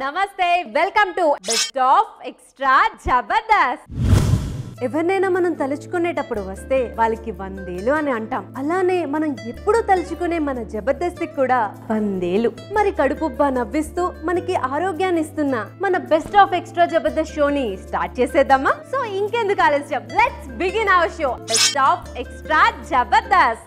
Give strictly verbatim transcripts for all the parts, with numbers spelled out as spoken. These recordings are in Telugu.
నమస్తే welcome to best of extra Jabardasth. ఎవరినైనా మనం తలుచుకునేటప్పుడు వస్తే వాళ్ళకి వందేలు అని అంటాం. అలానే మనం ఎప్పుడు తలుచుకునే మన జబర్దస్త్కి కూడా వందేలు. మరి కడుపుబ్బా నవ్విస్తూ మనకి ఆరోగ్యాన్ని ఇస్తున్న మన బెస్ట్ ఆఫ్ ఎక్స్ట్రా జబర్దస్త్ షోని స్టార్ట్ చేసేద్దామా? సో ఇంకెందుకు ఆలస్యం, let's begin our show best of extra Jabardasth.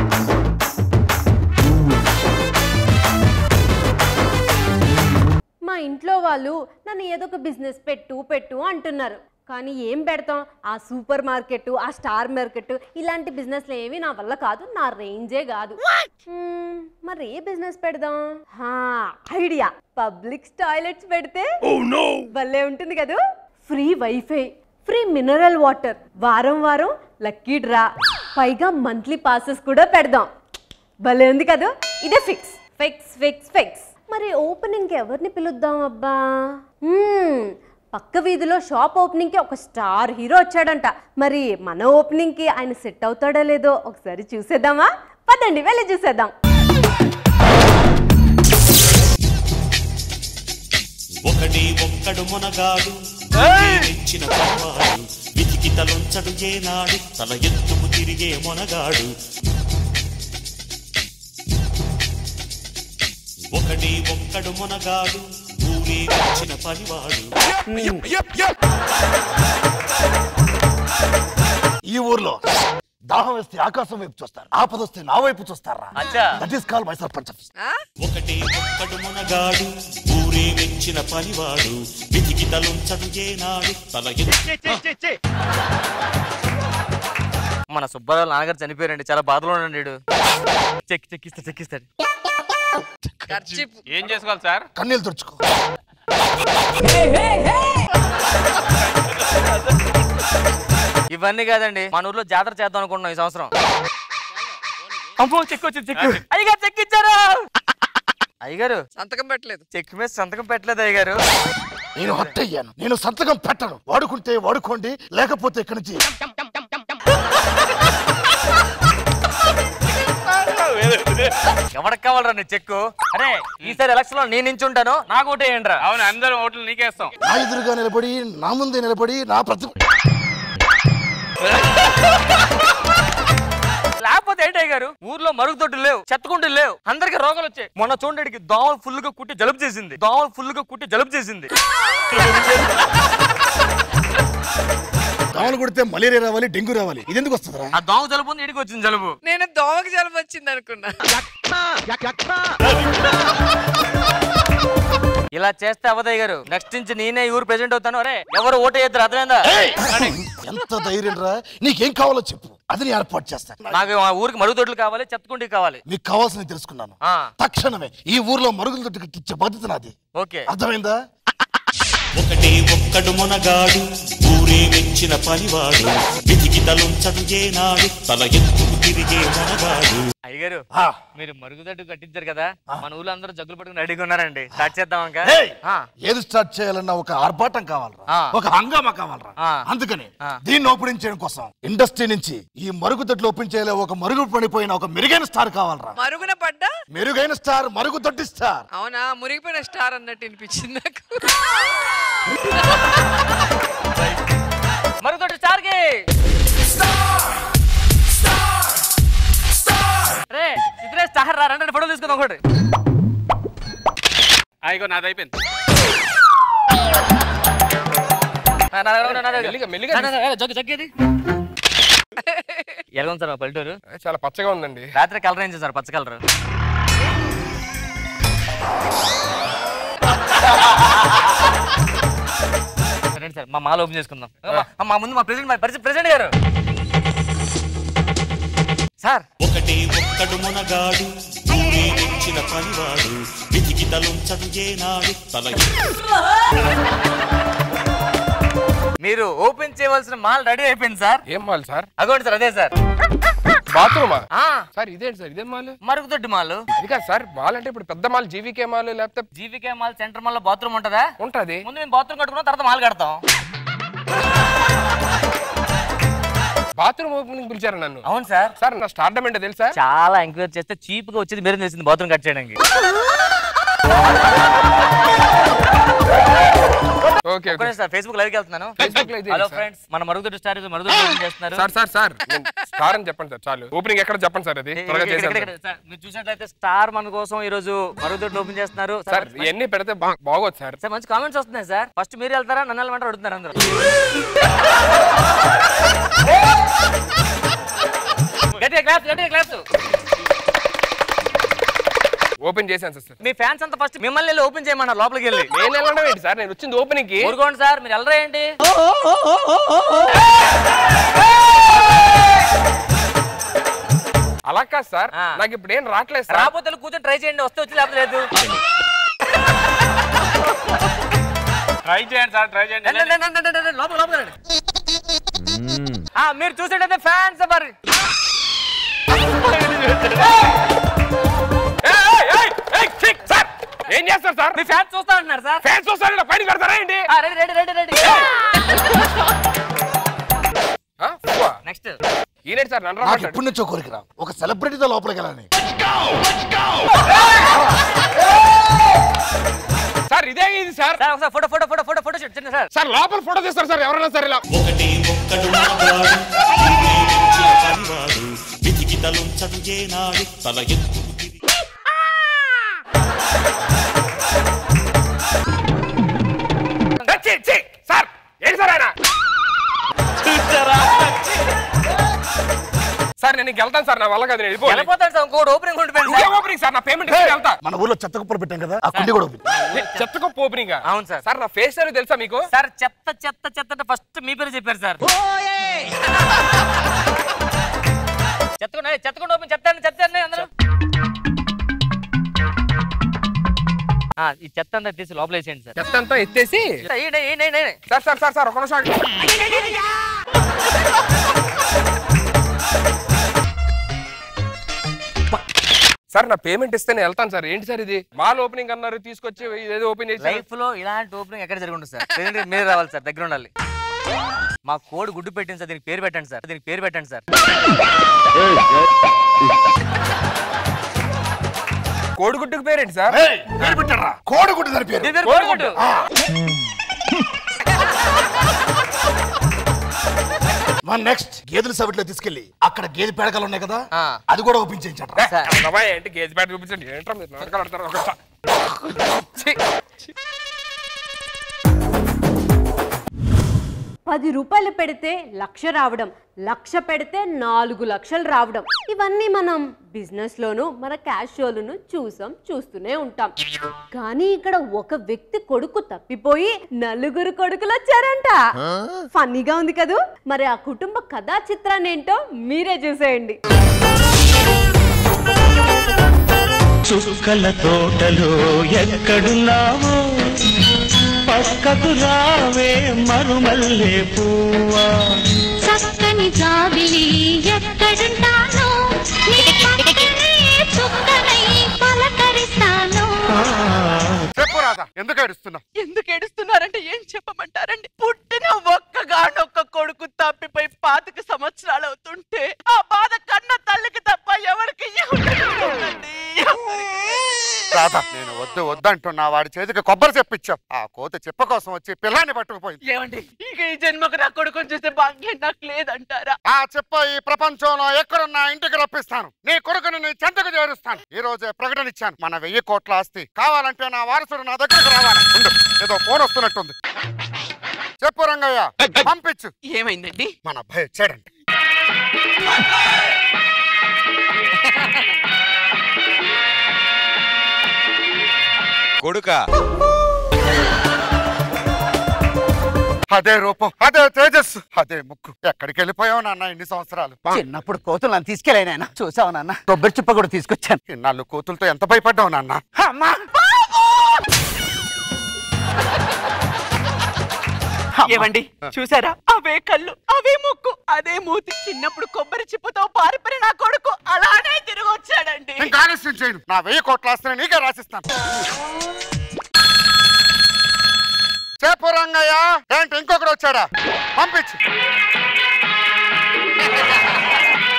మా ఇంట్లో వాళ్ళు నన్ను ఏదో ఒక బిజినెస్ పెట్టు పెట్టు అంటున్నారు. కానీ ఏం పెడతాం? ఆ సూపర్ మార్కెట్, ఆ స్టార్ మార్కెట్ ఇలాంటి బిజినెస్లు ఏవి నా వల్ల కాదు, నా రేంజే కాదు. మరి ఏ బిజినెస్ పెడదాం? ఐడియా, పబ్లిక్ టాయిలెట్స్ పెడితే భలే ఉంటుంది కదా. Free wifi, free mineral water, వారం వారం లక్కీ డ్రా, పైగా మంత్లీ పాసెస్ కూడా పెడదాం. భలే ఉంది కదా. ఇదే ఫిక్స్ ఫిక్స్ ఫిక్స్ ఫిక్స్. మరి ఓపెనింగ్కి ఎవరిని పిలుద్దాం అబ్బా? పక్క వీధిలో షాప్ ఓపెనింగ్కి ఒక స్టార్ హీరో వచ్చాడంట. మరి మన ఓపెనింగ్కి ఆయన సెట్ అవుతాడో లేదో ఒకసారి చూసేద్దామా? పదండి వెళ్ళి చూసేద్దాం. ఒకటి ఒక్కడు మొనగాడు ఇచ్చిన పరవాడు, విధికి తలొంచడు ఏనాడు, తల ఎత్తుకు తిరిగే మొనగాడు. ఒకటి ఒక్కడు మొనగాడు, ఊరే వచ్చిన పనివాడు. ఈ ఊర్లో దాహం వేస్తే ఆకాశం వైపు చూస్తారు, ఆపద వస్తే నా వైపు చూస్తారా? That is called my sarpanch. ఒకటి ఒక్కడు మొనగాడు, ఊరే వెచ్చిన పనివాడు, విధికి తలొంచడు ఏనాడు, తల ఎత్తు. మన సుబ్బారావు నాన్నగారు చనిపోయారండి, చాలా బాధలో ఉన్నాడు. చెక్ చెక్కిస్తా చెక్కిస్తాడు. ఏం చేసుకోవాలి సార్? కన్నీళ్ళు తుడుచుకో. ఇవన్నీ కాదండి, మన ఊర్లో జాతర చేద్దాం అనుకుంటున్నాం ఈ సంవత్సరం. అమ్మో చెక్ వచ్చింది, చెక్. అయ్యగారు చెక్ ఇచ్చారు. అయ్యగారు సంతకం పెట్టలేదు. చెక్ మీద సంతకం పెట్టలేదు అయ్యగారు. నేను హట్ అయ్యాను. నేను సంతకం పెట్టను. వాడుకుంటే వాడుకోండి, లేకపోతే ఇక్కడి నుంచి. ఎవరికి కావాలరా నీ చెక్కు? అరే ఈసారి ఎలక్షన్ లో నేను నించుంటాను, నాకు ఓటు వేయండి రా. అవును, అందరూ ఓట్లు నీకేస్తాం. నా ఎదురుగా నిలబడి, నా ముందే నిలబడి, నా ప్రతి లేకపోతే ఏంటి అయ్యగారు? ఊర్లో మరుగుదొడ్లు లేవు, చెత్తకుంటూ లేవు, అందరికి రోగాలు వచ్చాయి. మొన్న చూడడానికి దోమలు ఫుల్ గా కుట్టి జలుబు చేసింది. దోమలు ఫుల్ గా కుట్టి జలుబు చేసింది. దోమలు కొడితే మలేరియా రావాలి, డెంగ్యూ రావాలి. ఇది ఎందుకు వస్తుందిరా? ఆ దోమ జలుబు ఉంది, ఇడికి వచ్చింది జలుబు. నేను దోమకి జలుబు వచ్చింది అనుకున్నా. ఇలా చేస్తే అవదయ్య గారు, నెక్స్ట్ నుంచి నేనే ఊరు ప్రెసిడెంట్ అవుతాను. అరే ఎవరు ఓటు వేద్దరు, అర్థమైందా? ఎంత ధైర్యం రా! నీకేం కావాలో చెప్పు, అది నేను ఏర్పాటు చేస్తాను. నాకు ఆ ఊరికి మరుగుదొడ్లు కావాలి, చెత్తకుండి కావాలి. మీకు కావాల్సింది తెలుసుకున్నాను. తక్షణమే ఈ ఊర్లో మరుగుదొడ్లు కట్టించే బాధ్యత నాది. ఓకే, అర్థమైందా? ఒకటి ఒక్కడు మొనగాడు, ఊరే వెచ్చిన పనివాడు, విధికి తలొంచడు ఏనాడు, తల ఎత్తుకు తిరిగే మొనగాడు. అయ్యగారు మీరు మరుగుదొడ్డు కట్టించారు కదా, మన ఊళ్ళో అందరూ జగ్గులు పట్టుకుని రెడీగా ఉన్నారండి. స్టార్ట్ చేద్దాం. ఏది స్టార్ట్ చేయాలన్నా ఒక ఆర్భాటం కావాలరా, ఒక హంగామా కావాలరా. అందుకని దీన్ని ఓపెనింగ్ చేయడం కోసం ఇండస్ట్రీ నుంచి ఈ మరుగుదొడ్లు ఓపెన్ చేయలే ఒక మరుగు పడిపోయిన ఒక మెరుగైన స్టార్ కావాలరా. మరుగున పడ్డా మెరుగైన స్టార్, మరుగుదొడ్డి స్టార్. అవునా? మురిగిపోయిన స్టార్ అన్నట్టు అనిపించింది నాకు. మరుగుదొడ్డి స్టార్ కి రే ఇద్దరే స్టార్ రా, రెండు ఫోటోలు తీసుకుందాం. ఒకటి అయిగో నాది అయిపోయింది. జగ్గేది ఎలా ఉంది సార్ మా పల్లెటూరు? చాలా పచ్చగా ఉందండి. రాత్రి కలర్ ఏం చేశారు? పచ్చ కలర్. రండి సార్, మా మాల్ ఓపెన్ చేసుకుందాం. మా ముందు మా ప్రెసిడెంట్ ప్రెసిడెంట్ గారు సార్. ఒకటి ఒక్కడు మొనగాడు, ఊరే వెచ్చిన పనివాడు, విధికి తలొంచడు ఏనాడు, తల మీరు ఓపెన్ చేయవలసిన మాల్ రెడీ అయిపోయింది సార్. ఏం మాల్ సార్? అగోండి సార్, అదే సార్. బాత్రూమా సార్? ఇదేంటి సార్? ఇదే మాల్? మరుగుదొడ్డి మాల్. ఇది కాదు సార్, మాల్ అంటే ఇప్పుడు పెద్ద మాల్, జీవీకే మాల్ లేకపోతే జీవీకే మాల్ సెంటర్ మాల్ లో బాత్రూమ్ ఉంటదా? ఉంటది. ముందు మేము బాత్రూమ్ కట్టుకున్నాం, తర్వాత మాల్ కడతాం. బాత్రూమ్ ఓపెనింగ్ పిలిచారు నన్ను. అవును సార్. సార్ నా స్టార్డమ్ ఏంటో తెలుసా? చాలా ఎంక్వైరీ చేస్తే చీప్ గా వచ్చేది మీరే తెలిసింది బాత్రూమ్ కట్ చేయడానికి. Okay okay sir Facebook live కి వెళ్తున్నాను. ఫేస్బుక్ లైవ్ హలో ఫ్రెండ్స్, మన మరుగుదొడ్డి స్టార్ మరుగుదొడ్డి ఓపెన్ చేస్తున్నారు. సార్ సార్ సార్ స్టార్ అని చెప్పండి సార్ చాలు. ఓపెనింగ్ ఎక్కడ చెప్పండి సార్, అది త్వరగా చేసేయండి సార్. మీరు చూసినట్లయితే స్టార్ మన కోసం ఈ రోజు మరుగుదొడ్డి ఓపెన్ చేస్తున్నారు సార్. ఇవన్నీ పెడితే బాగోదు సార్. సార్ మంచి కామెంట్స్ వస్తున్నాయి సార్. ఫస్ట్ మీరు వెళ్తారా నన్ను వెళ్ళమంటారు అడుగుతున్నారు అందరూ. గట్టిగా క్లాప్స్, గట్టిగా క్లాప్స్. ఓపెన్ చేశాను సార్. మీ ఫ్యాన్స్ అంతా ఫస్ట్ మిమ్మల్ని వెళ్ళి ఓపెన్ చేయమన్నారు లోపలికి వెళ్ళి. నేను వెళ్ళడం ఏంటి సార్, నేను వచ్చింది ఓపెనింగ్ కి. ఊరుకోండి సార్, మీరు వెళ్ళరా ఏంటి? అలా కాదు సార్, నాకు ఇప్పుడు ఏం రావట్లేదు సార్. రాకపోతే కూర్చొని ట్రై చేయండి, వస్తే వచ్చి లేకపోతే లేదు. ట్రై చేయండి సార్, ట్రై చేయండి. లోపల లోపల మీరు చూసేటైతే ఫ్యాన్స్ మరి ఏం చేస్తారు సార్? మీ ఫ్యాన్స్ చూస్తా అంటున్నారు సార్. ఫ్యాన్స్ చూస్తారు పైన కడతారా ఏంటి? Ready ready ready ready. Next ఈనేటి సార్ నన్ను నాకు రమ్మంటాడు. ఎప్పటి నుంచో కోరికరా ఒక సెలబ్రిటీతో లోపలికి వెళ్ళాలని. సార్ ఇదే ఇది సార్. సార్ ఒకసారి photo photo photo photo photo shoot చేయండి సార్. సార్ లోపల ఫోటో తీస్తారు సార్ ఎవరైనా సరే ఇలా. ఒకటి ఒక్కడు మగాడు మించిన పనివాడు విధికి తలుంచడు ఏనాడు తల ఎత్తు సార్ ఏంటి సార్ ఆయన? సార్ నేను ఇంక వెళ్తాను సార్, నా వల్ల కాదు. నేను వెళ్ళిపోతాను సార్, ఇంకోటి ఓపెనింగ్ ఉంటుంది ఓపెనింగ్ సార్. నా పేమెంట్ వెళ్తా. మన ఊర్లో చెత్త కుప్పలు పెట్టాం కదా, ఆ కుండి కూడా ఓపెన్. చెత్త కుప్ప ఓపెనింగ్. అవును సార్. సార్ నా ఫేస్ అని తెలుసా మీకు? సార్ చెత్త చెత్త చెత్త అంటే ఫస్ట్ మీ పేరు చెప్పారు సార్. చెత్తకుండా చెత్తకుండా ఓపెన్ చెత్తండి చెత్తండి అందరూ. ఈ చెత్త అంతా తీసి లోపల వేసేయండి సార్. చెత్త అంతా ఎత్తేసి సార్ సార్ సార్ సార్ ఒక నిమిషం. సార్ నా పేమెంట్ ఇస్తే నేను వెళ్తాను సార్. ఏంటి సార్ ఇది మాల్ ఓపెనింగ్ అన్నారు, తీసుకొచ్చి ఏదో ఓపెన్ చేసి. లైఫ్ లో ఇలాంటి ఓపెనింగ్ ఎక్కడ జరిగి ఉంటుంది సార్? మీరు రావాలి సార్, దగ్గర ఉండాలి. మా కోడి గుడ్డు పెట్టండి సార్, దీనికి పేరు పెట్టండి సార్, దీనికి పేరు పెట్టండి సార్. కోడిగుడ్డుకు పేరేంటి సార్? కోడిగుడ్డు దాని పేరు. కోడిగుడ్డు. మన నెక్స్ట్ గేదెల సవిట్లో తీసుకెళ్లి అక్కడ గేదె పేడకలు ఉన్నాయి కదా, అది కూడా ఓపెన్ చేయించట. ఏంటి గేజ్ బ్యాట్ చూపించండి. ఏంట్రా మీరు నాటకాలు ఆడతారు? ఒక పది రూపాయలు పెడితే లక్ష రావడం, లక్ష పెడితే నాలుగు లక్షలు రావడం, ఇవన్నీ మనం బిజినెస్ లోను మన క్యాష్ షోలను చూసాం, చూస్తూనే ఉంటాం. కానీ ఇక్కడ ఒక వ్యక్తి కొడుకు తప్పిపోయి నలుగురు కొడుకులు వచ్చారంట. ఫన్నీగా ఉంది కదూ. మరి ఆ కుటుంబ కథా చిత్రాన్ని ఏంటో మీరే చూసేయండి. చుక్కల తోటలో ఎక్కడున్నావో పక్కకు రావే మరుమల్లే పువ్వా, చక్కని జాబిలి ఎక్కడుంటానో నీ పక్కనే చుక్కనై పలకరిస్తాను. చెప్పు రాధా, ఎందుకు ఏడుస్తున్నావు? ఎందుకు ఏడుస్తున్నారంటే ఏం చెప్పమంటారండి? పుట్టిన ఒక్కగానొక్క కొడుకు తప్పిపోయి పాతిక సంవత్సరాలు అవుతుంటే ఆ బాధ కన్న తల్లికి తప్ప ఎవరికి రాధా, నేను వద్దు వద్దంటున్నా వాడి చేతికి కొబ్బరి చెప్పించావు. ఆ కోత చెప్ప కోసం వచ్చి పిల్లాన్ని పట్టుకుపోయింది. ఏమండి, ఇక ఈ జన్మకు నా కొడుకుని చూసే భాగ్యం నాకు లేదంటారా? ఆ చెప్ప ఈ ప్రపంచంలో ఎక్కడున్నా ఇంటికి రప్పిస్తాను. నీ కొడుకుని నీ చెంతకు చేరుస్తాను. ఈ రోజే ప్రకటన ఇచ్చాను. మన వెయ్యి కోట్ల ఆస్తి కావాలంటే నా వారసుడు నా దగ్గరకు రావాలి. ఉండు, ఏదో ఫోన్ వస్తున్నట్టుంది. చెప్పు రంగయ్య, పంపించు. ఏమైందండి? మన అబ్బాయి వచ్చాడంట. కొడుక అదే రూపం, అదే తేజస్సు, అదే ముక్కు. ఎక్కడికి వెళ్ళిపోయావు నాన్న ఇన్ని సంవత్సరాలు? చిన్నప్పుడు కోతులు నన్ను తీసుకెళ్ళాయి నాయన. చూసావు నాన్న, కొబ్బరి చిప్ప కూడా తీసుకొచ్చాను. ఇన్నాళ్ళు కోతులతో ఎంత భయపడ్డావు నాన్న? అమ్మా ఏమండి, చూసారా? అవే కళ్ళు, అవే ముక్కు, అదే మూతి. చిన్నప్పుడు కొబ్బరి చిప్పతో పారిపడి నా కొడుకు అలానే తిరిగి వచ్చాడండి. ఇంకా ఆలస్యం చేయను. నా వెయ్యి కోట్ల ఆస్తిని నీకే రాసిస్తాను. చెప్పు రంగయ్య, ఏంటి ఇంకొకడు వచ్చాడా? పంపించు.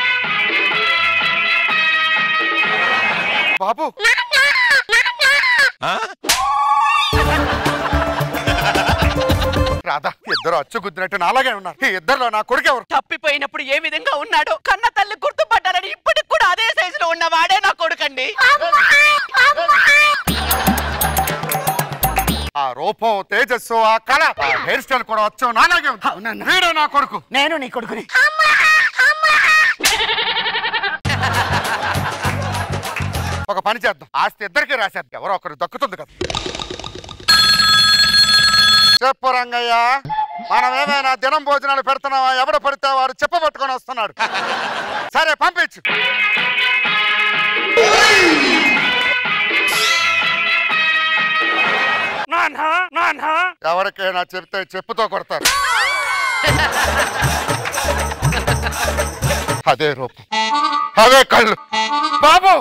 బాబు రాధా, ఇద్దరు అచ్చు గుద్దినట్టు నాలాగే ఉన్నారు. ఈ ఇద్దరులో నా కొడుకు ఎవరు? తప్పిపోయినప్పుడు ఏ విధంగా ఉన్నాడో కన్న తల్లి గుర్తుపట్టాలని ఇప్పటికి కూడా అదే సైజులో ఉన్న వాడే నా కొడుకండి. ఆ రూపం, తేజస్సు, ఆ కళ, ఆ హెయిర్ స్టైల్ కూడా వచ్చావు నాలాగే ఉంది. వీడే నా కొడుకు. నేను నీ కొడుకుని. ఒక పని చేద్దాం, ఆస్తి ఇద్దరికి రాసేద్దాం, ఎవరో ఒకరు దక్కుతుంది కదా. చెప్పు రంగయ్య, మనం ఏమైనా దినం భోజనాలు పెడుతున్నావా? ఎవడ పడితే వాడు చెప్పబట్టుకొని వస్తున్నాడు. సరే పంపించు. ఎవరికైనా చెప్తే చెప్పుతో కొడతారు. అదే రూపం, అదే కళ్ళు. బాబు,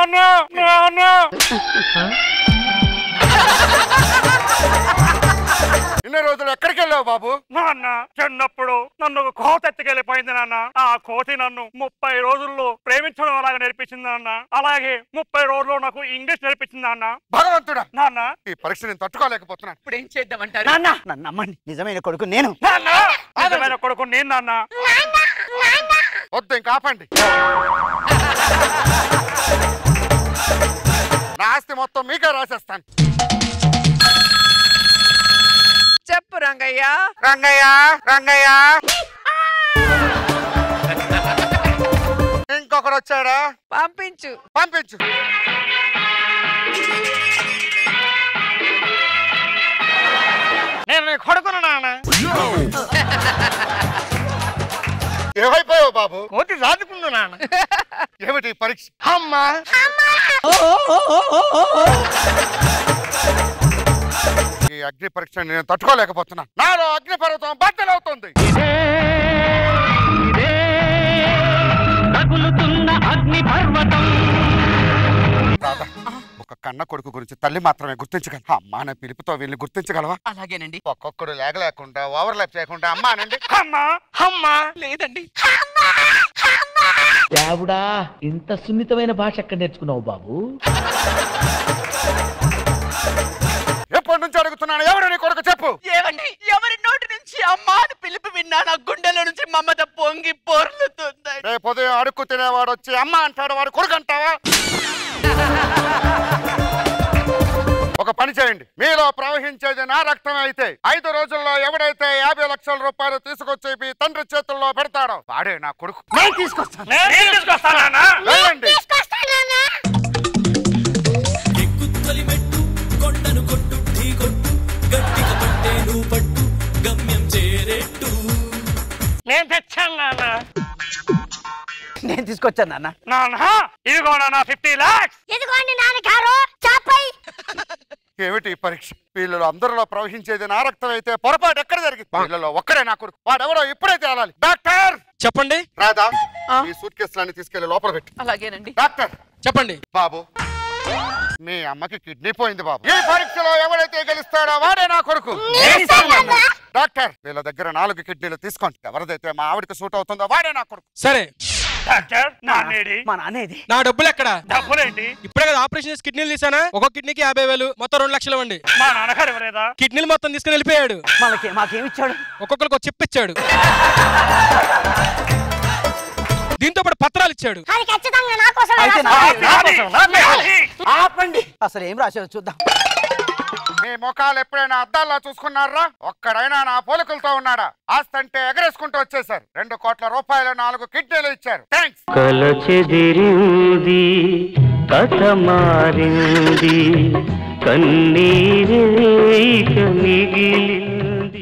ఇన్ని రోజులు ఎక్కడికి వెళ్ళావు బాబు? నాన్న, చిన్నప్పుడు నన్ను ఒక కోత ఎత్తుకెళ్ళిపోయింది నాన్న. ఆ కోతి నన్ను ముప్పై రోజుల్లో ప్రేమించడం అలాగే నేర్పించింది నాన్న. అలాగే ముప్పై రోజుల్లో నాకు ఇంగ్లీష్ నేర్పించింది నాన్న. భగవంతుడా, నాన్న ఈ పరీక్ష నేను తట్టుకోలేకపోతున్నాను. ఇప్పుడు ఏం చేద్దామంటారు? నాన్న, నన్ను నమ్మండి, నిజమైన కొడుకు నేను. నాన్న, నిజమైన కొడుకు నేను నాన్న. వద్దు, ఇంకా ఆపండి. నా ఆస్తి మొత్తం మీకే రాసేస్తాను. చెప్పు రంగయ్య. రంగయ్య, రంగయ్య, ఇంకొకడు వచ్చాడా? పంపించు, పంపించు. నేను కొడుకును నాన్న. ఏమైపోయావు బాబు? కోతి రాదుకుంది నాన్న. ఏమిటి పరీక్ష? అమ్మా, ఈ అగ్ని పరీక్ష నేను తట్టుకోలేకపోతున్నా. నాలో అగ్ని పర్వతం బద్దలవుతుంది. రాధా, ఒక కన్న కొడుకు గురించి తల్లి మాత్రమే గుర్తించగలరు. అమ్మా అనే పిలుపుతో వీళ్ళని గుర్తించగలవా? అలాగేనండి. ఒక్కొక్కడు లేక లేకుండా ఓవర్లాప్ చేయకుండా అమ్మా అనండి. అమ్మా, అమ్మా. లేదండి. దేవుడా, ఇంత సున్నితమైన భాష ఎక్కడ నేర్చుకున్నావు బాబు? ఎప్పటి నుంచి అడుగుతున్నాను, ఎవరు నీ కొడుకు చెప్పు. ఏమండి, ఎవరి నోటి నుంచి అమ్మా అని పిలుపు విన్నా నా గుండెలో నుంచి మమత పొంగి పొర్లుతుంది. రేపు ఉదయం అడుక్కు తినేవాడు వచ్చి అమ్మ అంటాడు, వాడు కొడుకు అంటావా? ఒక పని చేయండి, మీలో ప్రవహించేది నా రక్తం అయితే ఐదు రోజుల్లో ఎవడైతే యాభై లక్షల రూపాయలు తీసుకొచ్చి మీ తండ్రి చేతుల్లో పెడతాడో వాడే నా కొడుకు. తీసుకొస్తాను. నేను తెచ్చాను నాన్న. నేను తీసుకొచ్చాను నాన్న. నాన్న, ఇదిగో నాన్న ఫిఫ్టీ లాక్స్. ఇదిగోండి నాన్నగారు చాపై. ఏమిటి పరీక్ష? వీళ్ళలో అందరిలో ప్రవహించేది నా రక్తం అయితే పొరపాటు ఎక్కడ జరిగింది? వీళ్ళలో ఒక్కడే నా కొడుకు, వాడెవడో ఇప్పుడే తేలాలి. డాక్టర్ చెప్పండి. రాధా, ఈ సూట్ కేసులన్నీ తీసుకెళ్లి లోపల పెట్టు. అలాగేనండి. డాక్టర్ చెప్పండి. బాబు, మీ అమ్మకి కిడ్నీ పోయింది బాబు. ఈ పరీక్షలో ఎవరైతే గెలుస్తాడో వాడే నా కొడుకు. డాక్టర్, వీళ్ళ దగ్గర నాలుగు కిడ్నీలు తీసుకోండి. ఎవరిదైతే మా ఆవిడకి సూట్ అవుతుందో వాడే నా కొడుకు. సరే డాక్టర్, నాన్నేది? మా నాన్నేది? నా డబ్బులు ఎక్కడ? డబ్బులేంటి? ఇప్పుడే కదా ఆపరేషన్ చేసి కిడ్నీలు తీసానా? ఒక కిడ్నీకి యాభై వేలు, మొత్తం రెండు లక్షలు ఇవ్వండి. మా నాన్నగారు ఎవరేదా? కిడ్నీలు మొత్తం తీసుకుని వెళ్ళిపోయాడు. మనకి మాకేమిచ్చాడు? ఒక్కొక్కరికి ఒక చిప్ ఇచ్చాడు, దీంతో పాటు పత్రాలు ఇచ్చాడు. ఆపండి, అసలు ఏం రాశారో చూద్దాం. మీ ముఖాలు ఎప్పుడైనా అద్దాల్లో చూసుకున్నారా? ఒక్కడైనా నా పోలికలతో ఉన్నాడా? ఆస్తి అంటే ఎగరేసుకుంటూ వచ్చేసారు. రెండు కోట్ల రూపాయలు, నాలుగు కిడ్నీలు ఇచ్చారు. థ్యాంక్స్. కల చెదిరింది, కథ మారింది, కన్నీరే ఇక మిగిలింది.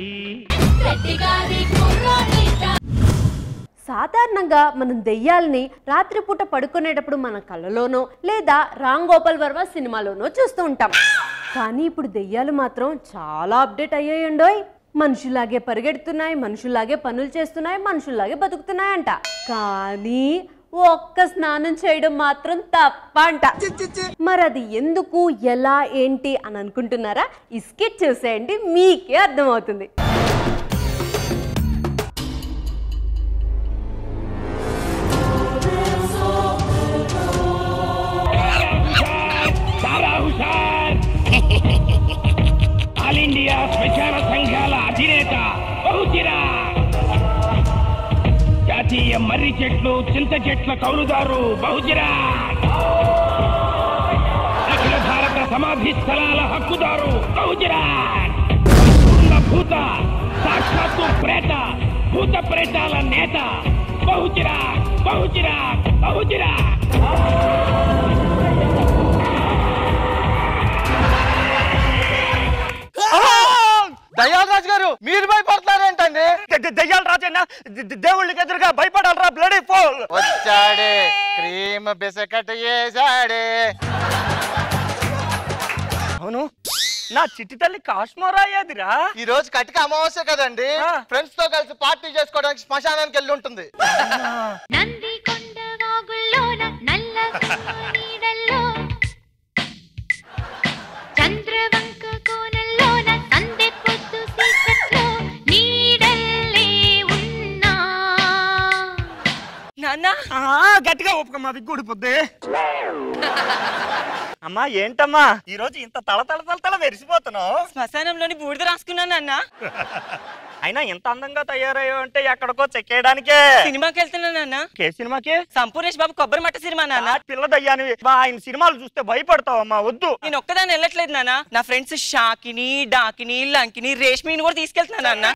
సాధారణంగా మనం దెయ్యాలని రాత్రిపూట పడుకునేటప్పుడు మన కళ్ళలోనో లేదా రామ్ గోపాల్ వర్మ సినిమాలోనో చూస్తూ ఉంటాం. కానీ ఇప్పుడు దెయ్యాలు మాత్రం చాలా అప్డేట్ అయ్యాయండోయ్. మనుషులాగే పరిగెడుతున్నాయి, మనుషులాగే పనులు చేస్తున్నాయి, మనుషుల్లాగే బతుకుతున్నాయంట. కానీ ఒక్క స్నానం చేయడం మాత్రం తప్ప అంట. మరి అది ఎందుకు, ఎలా, ఏంటి అని అనుకుంటున్నారా? ఈ స్కిట్ చూసేయండి, మీకే అర్థమవుతుంది. చెట్లు చింత చెట్ల కౌలుదారు బహుజరా, అఖిల భారత సమాధి స్థలాల హక్కుదారు బహుజరా, భూత సాక్షాత్తు ప్రేత భూత ప్రేతాల నేత బహుజరా బహుజరా బహుజరా. దయ్యాల రాజు గారు మీరు భయపడతారేంటండి? దయ్యాల రాజన్న దేవుళ్ళకి ఎదురుగా భయపడాలరా బ్లడీ ఫోల్. వచ్చాడే క్రీమ్ బిస్కెట్ వేసాడే. అవును నా చిట్టి తల్లి కాశ్మోరా అయ్యేదిరా. ఈ రోజు కటిక అమావాస్య కదండి, ఫ్రెండ్స్ తో కలిసి పార్టీ చేసుకోవడానికి శ్మశానానికి వెళ్ళి ఉంటుంది. గట్టిగా ఒప్పుకమ్మా విగ్గుడిపోద్ది. అమ్మా ఏంటమ్మా ఈ రోజు ఇంత తల తల తల తల మెరిసిపోతున్నావు? శ్మశానంలోని బూడిద రాసుకున్నాను అన్న. అయినా ఇంత అందంగా తయారయ్యో అంటే ఎక్కడికో చెక్కేయడానికే. సినిమాకి వెళ్తున్నాను అన్న. ఏ సినిమాకి? సంపూర్ణేష్ బాబు కొబ్బరి మట్ట సినిమా నాన్న. పిల్ల దయ్యాని ఆయన సినిమాలు చూస్తే భయపడతావమ్మా, వద్దు. నేను ఒక్కదాన్ని వెళ్ళట్లేదు నాన్న, నా ఫ్రెండ్స్ షాకిని డాకిని లంకిని రేష్మిని కూడా తీసుకెళ్తున్నాను అన్న.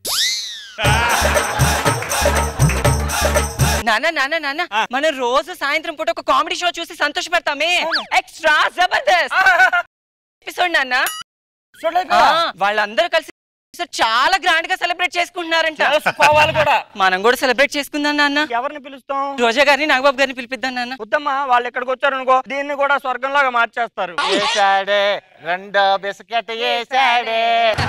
నాన్న నాన్న నాన్న మనం రోజు సాయంత్రం పూట ఒక కామెడీ షో చూసి సంతోషపడతామే, ఎక్స్ట్రా జబర్దస్త్ ఎపిసోడ్ నాన్న. వాళ్ళందరూ కలిసి చాలా గ్రాండ్ గా సెలబ్రేట్ చేసుకుంటున్నారంట. కూడా మనం కూడా సెలబ్రేట్ చేసుకుందాం నాన్న. ఎవరిని పిలుస్తాం? రోజా గారిని నాగబాబు గారిని పిలిపిద్దాం నాన్న. వద్దమ్మా, వాళ్ళు ఎక్కడికి వచ్చారు అనుకో దీన్ని కూడా స్వర్గంలాగా మార్చేస్తారు. వేసాడే రెండో బిస్కెట్ వేసాడే.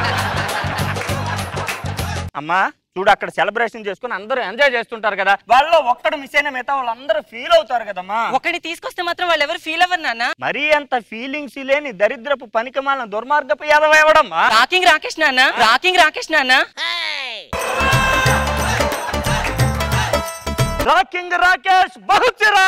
అమ్మా చూడు అక్కడ సెలబ్రేషన్ చేసుకుని అందరూ ఎంజాయ్ చేస్తుంటారు కదా, వాళ్ళు ఒక్కడు మిస్ అయిన మిగతా వాళ్ళందరూ ఫీల్ అవుతారు కదమ్మా. ఒకటి తీసుకొస్తే మాత్రం వాళ్ళు ఎవరు ఫీల్ అవ్వరు నాన్న. మరీ అంత ఫీలింగ్స్ లేని దరిద్రపు పనికిమాలిన దుర్మార్గపు యాదవ ఇవ్వడమ్మా. రాకింగ్ రాకేష్ నాన్న, రాకింగ్ రాకేష్ నాన్న. రాకింగ్ రాకేష్ బహుచిరా.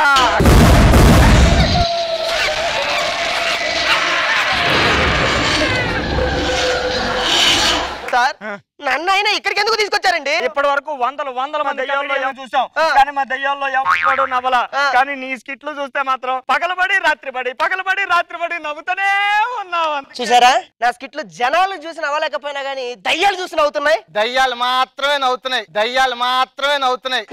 సార్ నన్ను అయినా ఇక్కడికి ఎందుకు తీసుకొచ్చారండి? ఇప్పటి వరకు వందల వందల మంది దయ్యాల్లో చూసాం, కానీ మా దయ్యాల్లో ఎవరు నవ్వల. కానీ నీ స్కిట్లు చూస్తే మాత్రం పగలబడి రాత్రిబడి పగలబడి రాత్రిబడి నవ్వుతూనే ఉన్నావు. చూసారా నా స్కిట్లు జనాలు చూసి నవ్వలేకపోయినా గానీ దయ్యాలు చూసి నవ్వుతున్నాయి. దయ్యాలు మాత్రమే నవ్వుతున్నాయి, దయ్యాలు మాత్రమే నవ్వుతున్నాయి.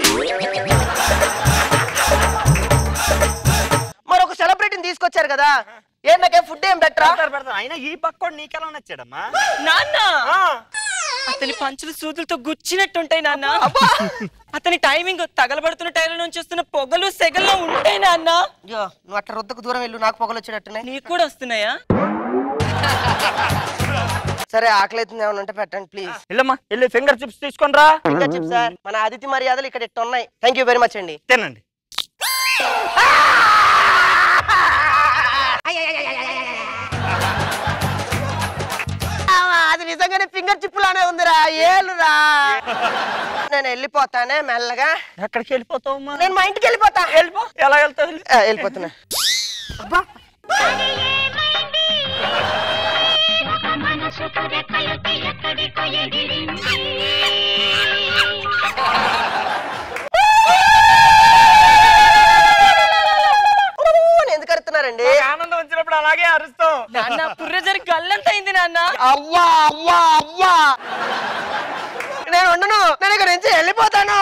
మరొక సెలబ్రిటీని తీసుకొచ్చారు కదా, ఏ నాకేం ఫుడ్ ఏం బెటరా? అయినా ఈ పక్కోడు నీకెలా నచ్చాడమ్మా? నాన్న అతని పంచులు సూదులతో గుచ్చినట్టుంటాయి నాన్న. అతని టైమింగ్ తగలబడుతున్న టైర్ల నుంచి వస్తున్న పొగలు సెగల్లో ఉంటాయి నాన్న. నువ్వు అట్లా రొద్దకు దూరం వెళ్ళు, నాకు పొగలు వచ్చేటట్టున్నాయి. నీకు కూడా వస్తున్నాయా? సరే ఆకలి అవుతుంది, ఏమైనా ఉంటే పెట్టండి ప్లీజ్. వెళ్ళమ్మా వెళ్ళి ఫింగర్ చిప్స్ తీసుకొని రా. ఫింగర్ చిప్స్ సార్, మన అతిథి మర్యాదలు ఇక్కడ ఇట్ట ఉన్నాయి. థ్యాంక్ యూ వెరీ మచ్ అండి. తినండి. అది నిజంగానే ఫింగర్ చిప్ లానే ఉందిరా, ఏలురా. నేను వెళ్ళిపోతానే మెల్లగా. ఎక్కడికి వెళ్ళిపోతావు? నేను మా ఇంటికి వెళ్ళిపోతా. వెళ్ళిపో. ఎలా వెళ్తావు? వెళ్ళిపోతున్నా. ఎందుకు అరుస్తున్నారండి? ఆనందం వచ్చినప్పుడు అలాగే అరుస్తాం. నాన్న పుర్రె జరిగి గల్లంత అయింది నాన్న. అవ్వా అవ్వా అవ్వా నేను ఉండను, నేను ఇక్కడ నుంచి వెళ్ళిపోతాను.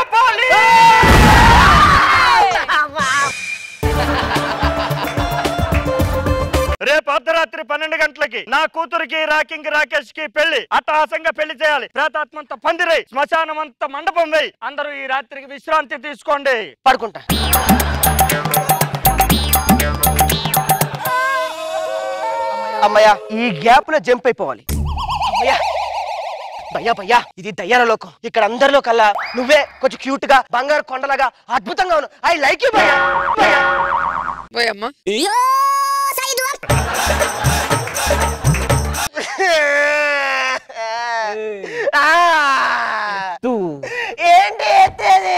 రేపు అర్ధరాత్రి పన్నెండు గంటలకి నా కూతురికి రాకింగ్ రాకేష్ కి పెళ్లి. అట్టహాసంగా పెళ్లి చేయాలి. ప్రేతాత్మంతా పందిరై శ్మశానం అంతా మండపం వేయి. అందరూ ఈ రాత్రికి విశ్రాంతి తీసుకోండి. పడుకుంటా. అమ్మయ్యా ఈ గ్యాప్ లో జంప్ అయిపోవాలి. అమ్మయ్యా భయ్యా భయ్యా ఇది దయ్యాల లోకం. ఇక్కడ అందరిలో కల్లా నువ్వే కొంచెం క్యూట్ గా బంగారు కొండలాగా అద్భుతంగా ఉన్నావు. ఐ లైక్ యూ భయ్యా. భయ్యమ్మ ఏంటి ఎత్తేది?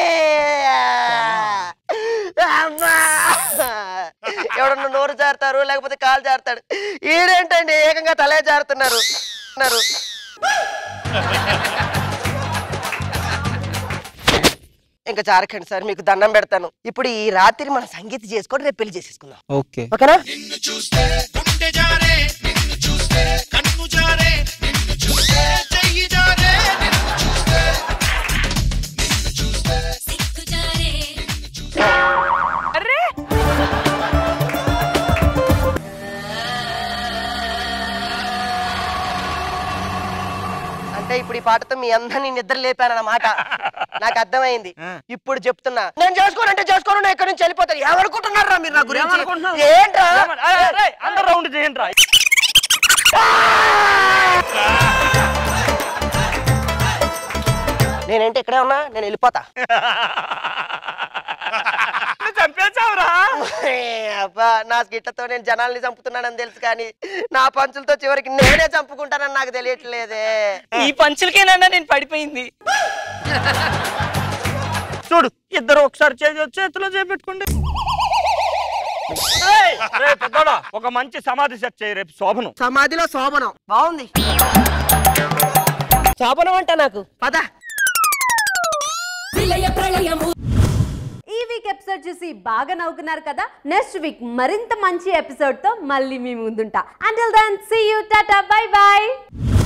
ఎవడన్నా నోరు జారుతారు, లేకపోతే కాలు జారుతాడు. ఈడేంటండి ఏకంగా తలే జారుతున్నారు. ఇంకా జారకండి సార్, మీకు దండం పెడతాను. ఇప్పుడు ఈ రాత్రి మన సంగీత చేసుకొని రేపు పెళ్లి చేసేసుకుందాం. ఓకే ఓకేనా? అంటే ఇప్పుడు ఈ పాటతో మీ అందరినీ నిద్ర లేపానన్నమాట. నాకు అర్థమైంది. ఇప్పుడు చెప్తున్నా, నేను చేసుకోనంటే చేసుకోను, నేను ఇక్కడి నుంచి వెళ్ళిపోతాను. ఏమనుకుంటున్నారా మీరు నా గురించి? ఏంట్రా అందరు రౌండ్ చేయండి. నేనేంటి ఇక్కడే ఉన్నా, నేను వెళ్ళిపోతా. చంపేశావురా. అబ్బా, నా స్కిట్లతో నేను జనాల్ని చంపుతున్నానని తెలుసు, కానీ నా పంచులతో చివరికి నేనే చంపుకుంటానని నాకు తెలియట్లేదే. ఈ పంచులకేనన్నా నేను పడిపోయింది. చూడు, ఇద్దరు ఒకసారి చేతిలో చేపెట్టుకోండి. పెద్దోడా, ఒక మంచి సమాధి సెట్ చేయి రేపు శోభనం. సమాధిలో శోభనం బాగుంది. శోభనం అంట నాకు. పద. ఈ వీక్ ఎపిసోడ్ చూసి బాగా నవ్వుకున్నారు కదా. నెక్స్ట్ వీక్ మరింత మంచి ఎపిసోడ్ తో మళ్ళీ మీ ముందుంటా. Until then see you, tata, bye by.